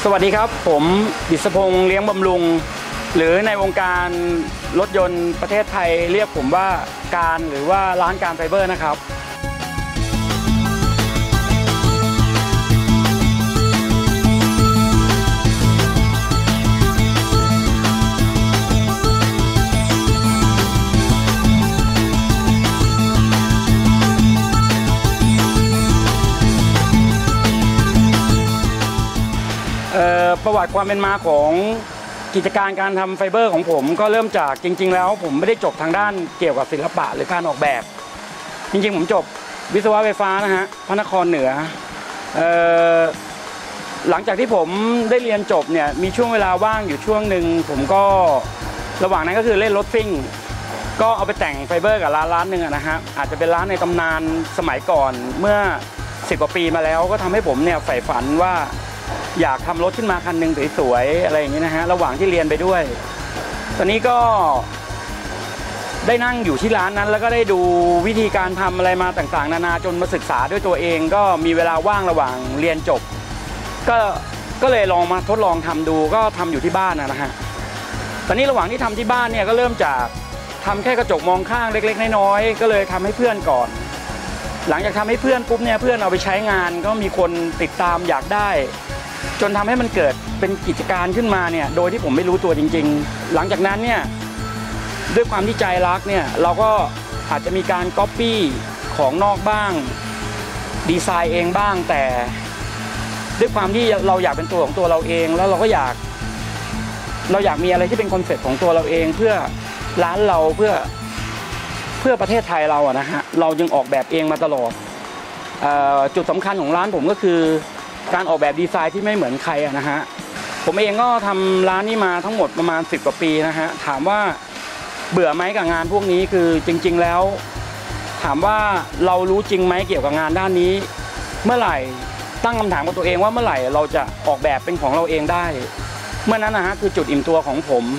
วัสดีครับผมดิษพงษ์เลี้ยงบำรุงหรือในวงการรถยนต์ประเทศไทยเรียกผมว่าการหรือว่าร้านการไฟเบอร์นะครับประวัติความเป็นมาของกิจการการทำไฟเบอร์ของผมก็เริ่มจากจริงๆแล้วผมไม่ได้จบทางด้านเกี่ยวกับศิลปะหรือการออกแบบจริงๆผมจบวิศวะไฟฟ้านะฮะพระนครเหนือหลังจากที่ผมได้เรียนจบเนี่ยมีช่วงเวลาว่างอยู่ช่วงหนึ่งผมก็ระหว่างนั้นก็คือเล่นรถซิ่งก็เอาไปแต่งไฟเบอร์กับร้านหนึ่งนะฮะอาจจะเป็นร้านในตำนานสมัยก่อนเมื่อ10 กว่าปีมาแล้วก็ทำให้ผมเนี่ยใฝ่ฝันว่าอยากทำรถขึ้นมาคันหนึ่งสวยๆอะไรอย่างนี้นะฮะระหว่างที่เรียนไปด้วยตอนนี้ก็ได้นั่งอยู่ที่ร้านนั้นแล้วก็ได้ดูวิธีการทำอะไรมาต่างๆนานาจนมาศึกษาด้วยตัวเองก็มีเวลาว่างระหว่างเรียนจบก็เลยลองมาทดลองทำดูก็ทำอยู่ที่บ้านนะฮะตอนนี้ระหว่างที่ทำที่บ้านเนี่ยก็เริ่มจากทำแค่กระจกมองข้างเล็กๆน้อยๆก็เลยทำให้เพื่อนก่อนหลังจากทำให้เพื่อนปุ๊บเนี่ยเพื่อนเอาไปใช้งานก็มีคนติดตามอยากได้จนทำให้มันเกิดเป็นกิจการขึ้นมาเนี่ยโดยที่ผมไม่รู้ตัวจริงๆหลังจากนั้นเนี่ยด้วยความที่ใจรักเนี่ยเราก็อาจจะมีการก๊อปปี้ของนอกบ้างดีไซน์เองบ้างแต่ด้วยความที่เราอยากเป็นตัวของตัวเราเองแล้วเราอยากมีอะไรที่เป็นคอนเซ็ปต์ของตัวเราเองเพื่อร้านเราเพื่อประเทศไทยเราอะนะฮะเราจึงออกแบบเองมาตลอดจุดสำคัญของร้านผมก็คือการออกแบบดีไซน์ที่ไม่เหมือนใครนะฮะผมเองก็ทำร้านนี้มาทั้งหมดประมาณ10 กว่าปีนะฮะถามว่าเบื่อไหมกับงานพวกนี้คือจริงๆแล้วถามว่าเรารู้จริงไหมเกี่ยวกับงานด้านนี้เมื่อไหร่ตั้งคำถามกับตัวเองว่าเมื่อไหร่เราจะออกแบบเป็นของเราเองได้เมื่อนั้นนะฮะคือจุดอิ่มตัวของผม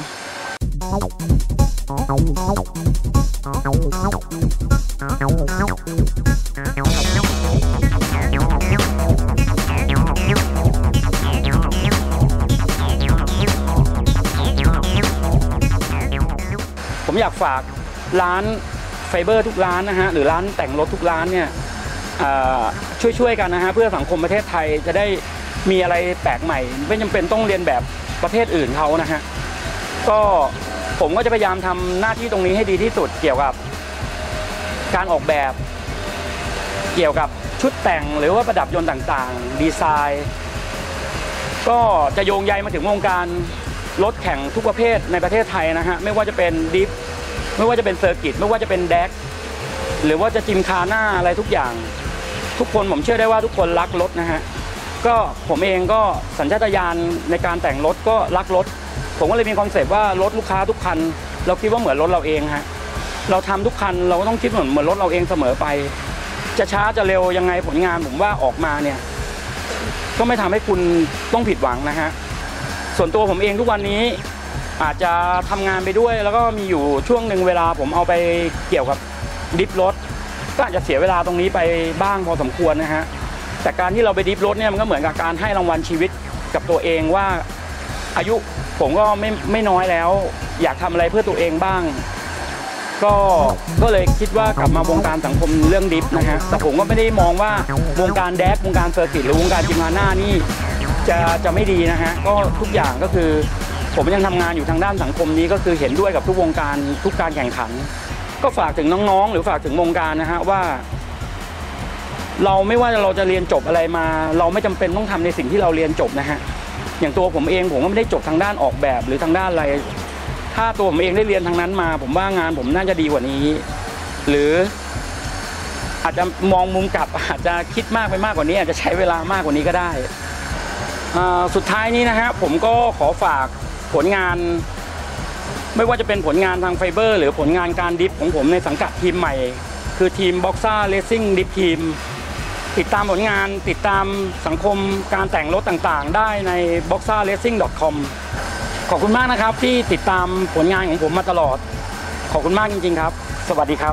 ผมอยากฝากร้านไฟเบอร์ทุกร้านนะฮะหรือร้านแต่งรถทุกร้านเนี่ยช่วยกันนะฮะเพื่อสังคมประเทศไทยจะได้มีอะไรแปลกใหม่ไม่จำเป็นต้องเรียนแบบประเทศอื่นเขานะฮะก็ผมก็จะพยายามทำหน้าที่ตรงนี้ให้ดีที่สุดเกี่ยวกับการออกแบบเกี่ยวกับชุดแต่งหรือว่าประดับยนต์ต่างๆดีไซน์ก็จะโยงใยมาถึงวงการรถแข่งทุกประเภทในประเทศไทยนะฮะไม่ว่าจะเป็นดิฟไม่ว่าจะเป็นเซอร์กิตไม่ว่าจะเป็นแดกหรือว่าจะจิมคาร์หน้าอะไรทุกอย่างทุกคนผมเชื่อได้ว่าทุกคนรักรถนะฮะก็ผมเองก็สัญชาตญาณในการแต่งรถก็รักรถผมก็เลยมีคอนเซปต์ว่ารถลูกค้าทุกคันเราคิดว่าเหมือนรถเราเองฮะเราทำทุกคันเราก็ต้องคิดเหมือนรถเราเองเสมอไปจะช้าจะเร็วยังไงผลงานผมว่าออกมาเนี่ยก็ไม่ทำให้คุณต้องผิดหวังนะฮะส่วนตัวผมเองทุกวันนี้อาจจะทำงานไปด้วยแล้วก็มีอยู่ช่วงหนึ่งเวลาผมเอาไปเกี่ยวกับดิฟรถก็อาจจะเสียเวลาตรงนี้ไปบ้างพอสมควรนะฮะแต่การที่เราไปดิฟรถเนี่ยมันก็เหมือนกับการให้รางวัลชีวิตกับตัวเองว่าอายุผมก็ไม่น้อยแล้วอยากทำอะไรเพื่อตัวเองบ้างก็เลยคิดว่ากลับมาวงการสังคมเรื่องดิฟนะฮะแต่ผมก็ไม่ได้มองว่าวงการแดกวงการเซอร์กิตหรือวงการจิมคาร์หน้านี่จะไม่ดีนะฮะก็ทุกอย่างก็คือผมยังทำงานอยู่ทางด้านสังคมนี้ก็คือเห็นด้วยกับทุกวงการทุกการแข่งขันก็ฝากถึงน้องๆหรือฝากถึงวงการนะฮะว่าเราไม่ว่าเราจะเรียนจบอะไรมาเราไม่จำเป็นต้องทำในสิ่งที่เราเรียนจบนะฮะอย่างตัวผมเองผมก็ไม่ได้จบทางด้านออกแบบหรือทางด้านอะไรถ้าตัวผมเองได้เรียนทางนั้นมาผมว่างานผมน่าจะดีกว่านี้หรืออาจจะมองมุมกลับอาจจะคิดมากไปมากกว่านี้อาจจะใช้เวลามากกว่านี้ก็ได้สุดท้ายนี้นะฮะผมก็ขอฝากผลงานไม่ว่าจะเป็นผลงานทางไฟเบอร์หรือผลงานการดิฟของผมในสังกัดทีมใหม่คือทีมบ็อกซ่าเรซซิ่งดิฟทีมติดตามผลงานติดตามสังคมการแต่งรถต่างๆได้ใน boxarracing.com ขอบคุณมากนะครับที่ติดตามผลงานของผมมาตลอดขอบคุณมากจริงๆครับสวัสดีครับ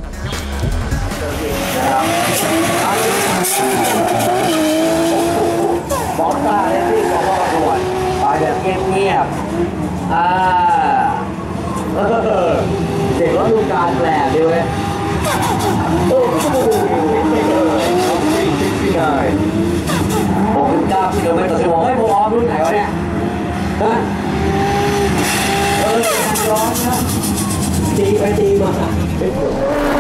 บ็อกซ่าเรซซิ่งของเราด่วนเงียบๆเด็กรถดูการแปลกดีเว้ยโอ้โห69 กิโลเมตรต่อชั่วโมงให้ผมออมรุ่นไหนวะเนี่ยฮะร้อนนะตีไปตีมา